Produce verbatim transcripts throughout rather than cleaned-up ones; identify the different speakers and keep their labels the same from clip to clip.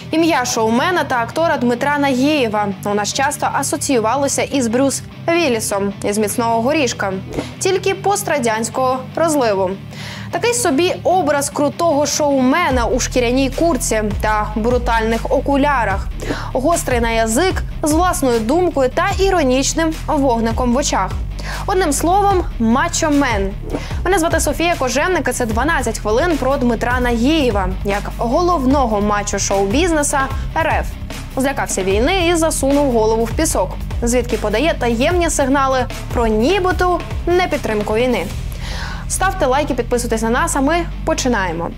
Speaker 1: Ім'я шоумена та актора Дмитра Нагієва у нас часто асоціювалося із Брюс Віллісом із «Міцного горішка», тільки пострадянського розливу. Такий собі образ крутого шоумена у шкіряній куртці та брутальних окулярах, гострий на язик, з власною думкою та іронічним вогником в очах. Одним словом, мачо-мен. Мене звати Софія Кожевник, і це дванадцять хвилин про Дмитра Нагієва, як головного мачо шоу-бізнеса РФ. Злякався війни і засунув голову в пісок, звідки подає таємні сигнали про нібито непідтримку війни. Ставте лайки, підписуйтесь на нас, а ми починаємо.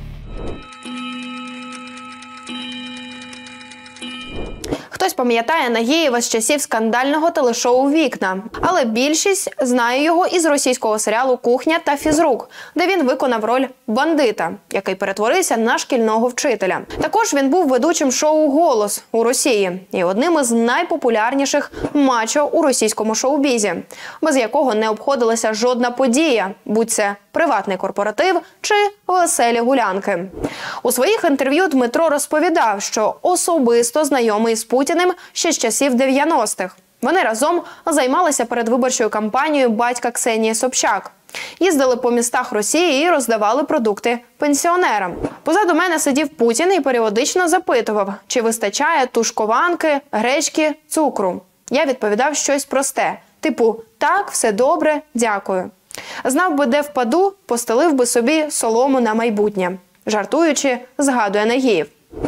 Speaker 1: Хтось пам'ятає Нагієва з часів скандального телешоу «Вікна», але більшість знає його із російського серіалу «Кухня» та «Фізрук», де він виконав роль бандита, який перетворився на шкільного вчителя. Також він був ведучим шоу «Голос» у Росії і одним із найпопулярніших мачо у російському шоу-бізі, без якого не обходилася жодна подія, будь це приватний корпоратив чи веселі гулянки. У своїх інтерв'ю Дмитро розповідав, що особисто знайомий з Путіним ще з часів дев'яностих. Вони разом займалися передвиборчою кампанією батька Ксенії Собчак. Їздили по містах Росії і роздавали продукти пенсіонерам. Позаду мене сидів Путін і періодично запитував, чи вистачає тушкованки, гречки, цукру. Я відповідав щось просте, типу «так, все добре, дякую». Знав би, де впаду, постелив би собі солому на майбутнє. Жартуючи, згадує Нагієв.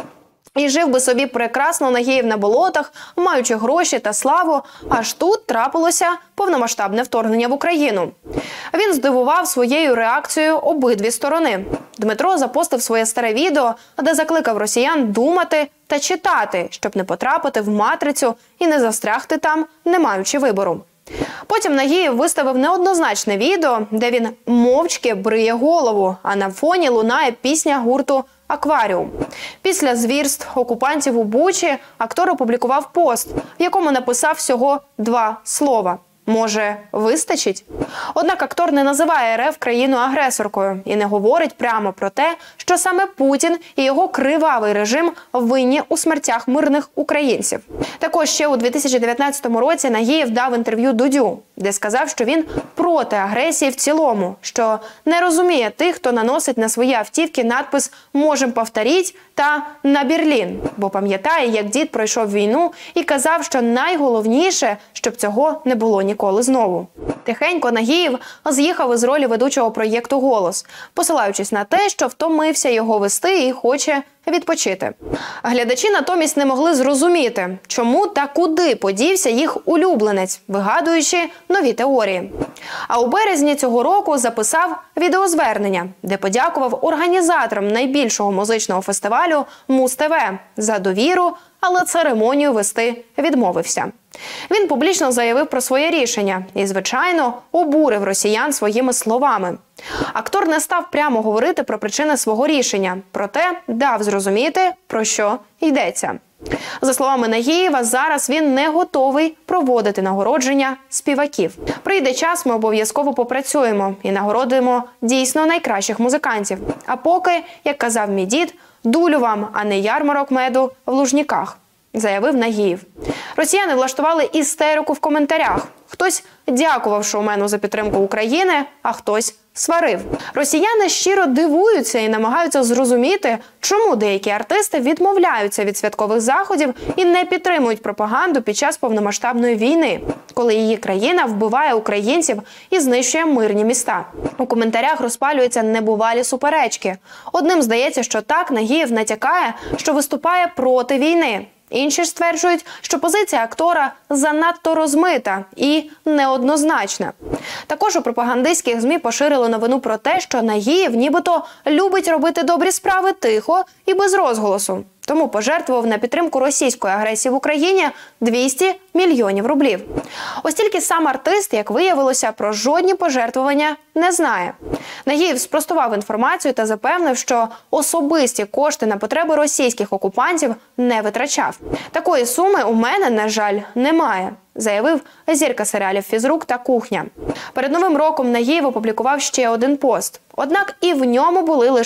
Speaker 1: І жив би собі прекрасно Нагієв на болотах, маючи гроші та славу, аж тут трапилося повномасштабне вторгнення в Україну. Він здивував своєю реакцією обидві сторони. Дмитро запостив своє старе відео, де закликав росіян думати та читати, щоб не потрапити в матрицю і не застрягти там, не маючи вибору. Потім Нагієв виставив неоднозначне відео, де він мовчки бриє голову, а на фоні лунає пісня гурту «Акваріум». Після звірств окупантів у Бучі актор опублікував пост, в якому написав всього два слова. Може, вистачить? Однак актор не називає РФ країною-агресоркою і не говорить прямо про те, що саме Путін і його кривавий режим винні у смертях мирних українців. Також ще у дві тисячі дев'ятнадцятому році Нагієв дав інтерв'ю Дудю, де сказав, що він проти агресії в цілому, що не розуміє тих, хто наносить на свої автівки надпис «Можем повторіть» та «На Берлін», бо пам'ятає, як дід пройшов війну і казав, що найголовніше, щоб цього не було ніколи знову. Тихенько Нагієв з'їхав із ролі ведучого проєкту «Голос», посилаючись на те, що втомився його вести і хоче відпочити. Глядачі натомість не могли зрозуміти, чому та куди подівся їх улюбленець, вигадуючи нові теорії. А у березні цього року записав відеозвернення, де подякував організаторам найбільшого музичного фестивалю Муз-ТВ за довіру, але церемонію вести відмовився. Він публічно заявив про своє рішення і, звичайно, обурив росіян своїми словами. Актор не став прямо говорити про причини свого рішення, проте дав зрозуміти, про що йдеться. За словами Нагієва, зараз він не готовий проводити нагородження співаків. Прийде час, ми обов'язково попрацюємо і нагородимо дійсно найкращих музикантів. А поки, як казав мій дід, дулю вам, а не ярмарок меду в Лужніках, заявив Нагієв. Росіяни влаштували істерику в коментарях. Хтось дякував шоумену за підтримку України, а хтось сварив. Росіяни щиро дивуються і намагаються зрозуміти, чому деякі артисти відмовляються від святкових заходів і не підтримують пропаганду під час повномасштабної війни, коли її країна вбиває українців і знищує мирні міста. У коментарях розпалюються небувалі суперечки. Одним здається, що так Нагієв натякає, що виступає проти війни. Інші ж стверджують, що позиція актора занадто розмита і неоднозначна. Також у пропагандистських ЗМІ поширили новину про те, що Нагієв нібито любить робити добрі справи тихо і без розголосу. Тому пожертвував на підтримку російської агресії в Україні двісті мільйонів рублів. Ось тільки сам артист, як виявилося, про жодні пожертвування не знає. Нагієв спростував інформацію та запевнив, що особисті кошти на потреби російських окупантів не витрачав. Такої суми у мене, на жаль, немає, заявив зірка серіалів «Фізрук» та «Кухня». Перед Новим роком Нагієв опублікував ще один пост. Однак і в ньому були лише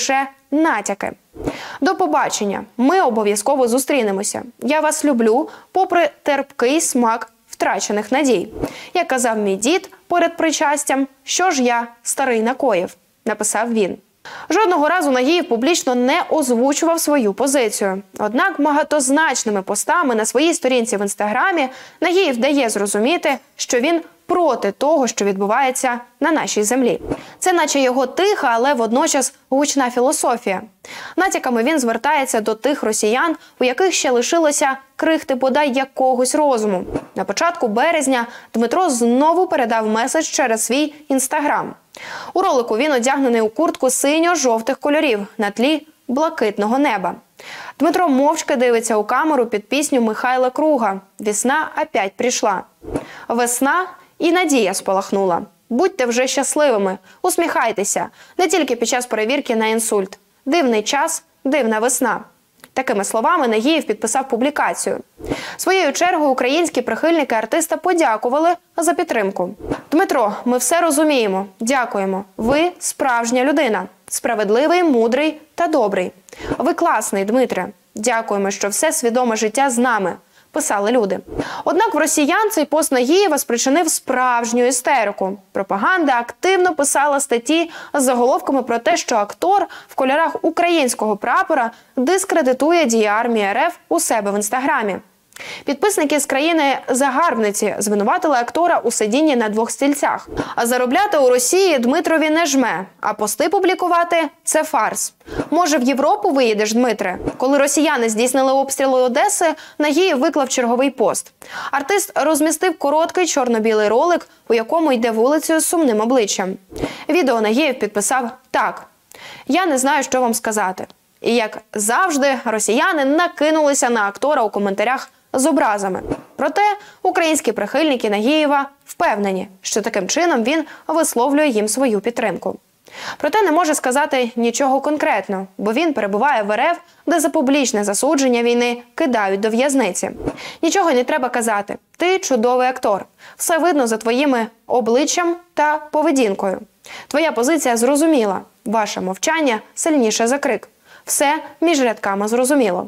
Speaker 1: натяки. До побачення. Ми обов'язково зустрінемося. Я вас люблю, попри терпкий смак втрачених надій. Як казав мій дід перед причастям, що ж я, старий, накоїв, написав він. Жодного разу Нагієв публічно не озвучував свою позицію. Однак багатозначними постами на своїй сторінці в Інстаграмі Нагієв дає зрозуміти, що він проти того, що відбувається на нашій землі. Це наче його тиха, але водночас гучна філософія. Натяками він звертається до тих росіян, у яких ще лишилося крихти бодай якогось розуму. На початку березня Дмитро знову передав меседж через свій Інстаграм. У ролику він одягнений у куртку синьо-жовтих кольорів на тлі блакитного неба. Дмитро мовчки дивиться у камеру під пісню Михайла Круга «Весна опять прийшла». Весна і надія спалахнула. Будьте вже щасливими, усміхайтеся, не тільки під час перевірки на інсульт. Дивний час, дивна весна. Такими словами Нагієв підписав публікацію. Своєю чергою українські прихильники артиста подякували за підтримку. «Дмитро, ми все розуміємо. Дякуємо. Ви справжня людина. Справедливий, мудрий та добрий. Ви класний, Дмитре. Дякуємо, що все свідоме життя з нами», – писали люди. Однак в росіян цей пост Нагієва спричинив справжню істерику. Пропаганда активно писала статті з заголовками про те, що актор в кольорах українського прапора дискредитує дії армії РФ у себе в Інстаграмі. Підписники з країни-загарбниці звинуватили актора у сидінні на двох стільцях. А заробляти у Росії Дмитрові не жме, а пости публікувати – це фарс. Може, в Європу виїдеш, Дмитре? Коли росіяни здійснили обстріли Одеси, Нагієв виклав черговий пост. Артист розмістив короткий чорно-білий ролик, у якому йде вулицею з сумним обличчям. Відео Нагієв підписав так: «Я не знаю, що вам сказати». І, як завжди, росіяни накинулися на актора у коментарях з образами. Проте українські прихильники Нагієва впевнені, що таким чином він висловлює їм свою підтримку. Проте не може сказати нічого конкретно, бо він перебуває в РФ, де за публічне засудження війни кидають до в'язниці. Нічого не треба казати. Ти чудовий актор. Все видно за твоїми обличчям та поведінкою. Твоя позиція зрозуміла. Ваше мовчання сильніше за крик. Все між рядками зрозуміло.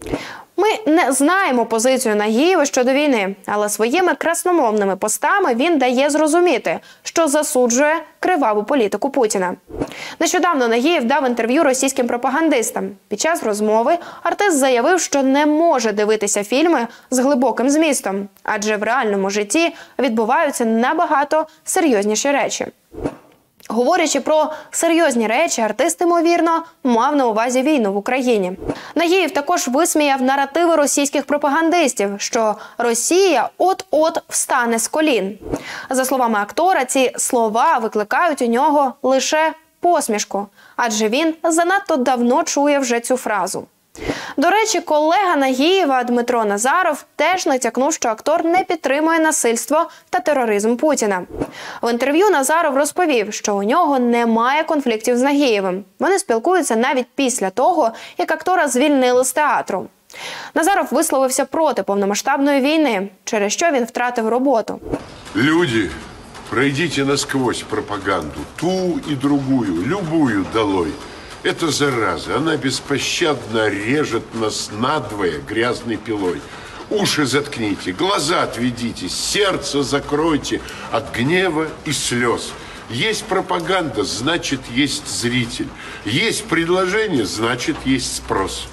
Speaker 1: Ми не знаємо позицію Нагієва щодо війни, але своїми красномовними постами він дає зрозуміти, що засуджує криваву політику Путіна. Нещодавно Нагієв дав інтерв'ю російським пропагандистам. Під час розмови артист заявив, що не може дивитися фільми з глибоким змістом, адже в реальному житті відбуваються набагато серйозніші речі. Говорячи про серйозні речі, артист, ймовірно, мав на увазі війну в Україні. Нагієв також висміяв наративи російських пропагандистів, що Росія от-от встане з колін. За словами актора, ці слова викликають у нього лише посмішку, адже він занадто давно чує вже цю фразу. До речі, колега Нагієва Дмитро Назаров теж натякнув, що актор не підтримує насильство та тероризм Путіна. В інтерв'ю Назаров розповів, що у нього немає конфліктів з Нагієвим. Вони спілкуються навіть після того, як актора звільнили з театру. Назаров висловився проти повномасштабної війни, через що він втратив роботу.
Speaker 2: Люди, пройдите насквозь пропаганду, ту и другую, любую долой. Это зараза, она беспощадно режет нас надвое грязной пилой. Уши заткните, глаза отведите, сердце закройте от гнева и слез. Есть пропаганда, значит, есть зритель. Есть предложение, значит, есть спрос.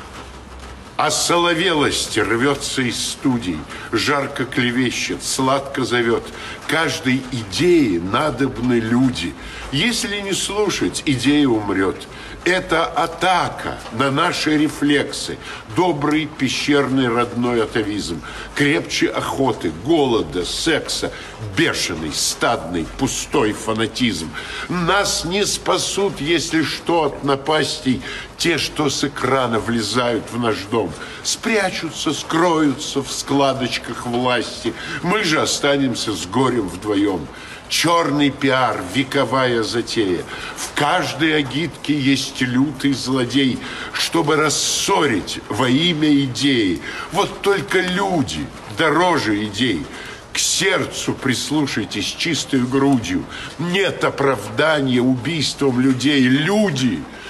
Speaker 2: Осоловелость рвется из студий, жарко клевещет, сладко зовет. Каждой идее надобны люди. Если не слушать, идея умрет. Это атака на наши рефлексы, добрый пещерный родной атовизм, крепче охоты, голода, секса, бешеный, стадный, пустой фанатизм. Нас не спасут, если что, от напастей те, что с экрана влезают в наш дом. Спрячутся, скроются в складочках власти. Мы же останемся с горем вдвоем. Черный пиар, вековая затея. В каждой агитке есть лютый злодей, чтобы рассорить во имя идеи. Вот только люди дороже идей. К сердцу прислушайтесь чистой грудью. Нет оправдания убийством людей. Люди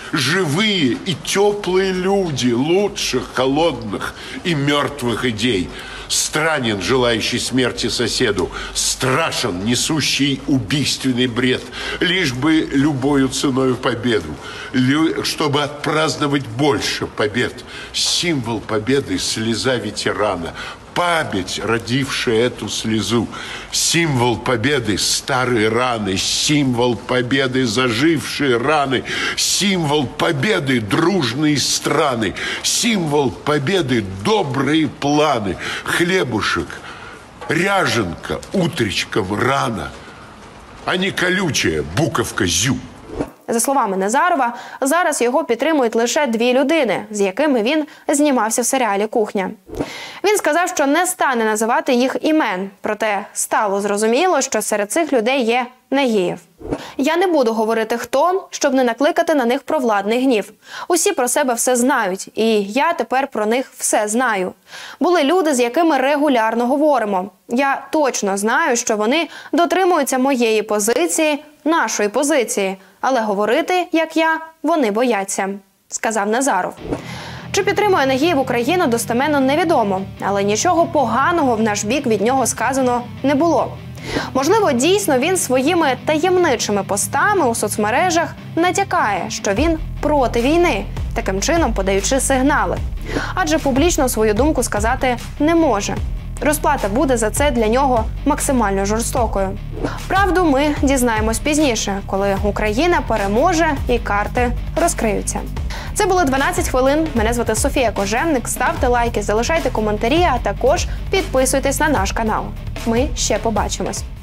Speaker 2: живые и теплые люди лучше холодных и мертвых идей. Странен желающий смерти соседу, страшен несущий убийственный бред, лишь бы любою ценою победу, лю- чтобы отпраздновать больше побед. Символ победы – слеза ветерана, память, родившая эту слезу. Символ победы – старые раны, символ победы – зажившие раны, символ победы – дружные страны, символ победы – добрые планы. Хлебушек, ряженка, утречком рано, а не колючая буковка зю.
Speaker 1: За словами Назарова, зараз його підтримують лише дві людини, з якими він знімався в серіалі «Кухня». Він сказав, що не стане називати їх імен, проте стало зрозуміло, що серед цих людей є Нагієв. «Я не буду говорити хто, щоб не накликати на них провладний гнів. Усі про себе все знають, і я тепер про них все знаю. Були люди, з якими регулярно говоримо. Я точно знаю, що вони дотримуються моєї позиції, нашої позиції, але говорити, як я, вони бояться», – сказав Назаров. Чи підтримує Нагієв Україну, достеменно невідомо, але нічого поганого в наш бік від нього сказано не було. Можливо, дійсно він своїми таємничими постами у соцмережах натякає, що він проти війни, таким чином подаючи сигнали. Адже публічно свою думку сказати не може. Розплата буде за це для нього максимально жорстокою. Правду ми дізнаємось пізніше, коли Україна переможе і карти розкриються. Це були дванадцять хвилин. Мене звати Софія Кожевник. Ставте лайки, залишайте коментарі, а також підписуйтесь на наш канал. Ми ще побачимось.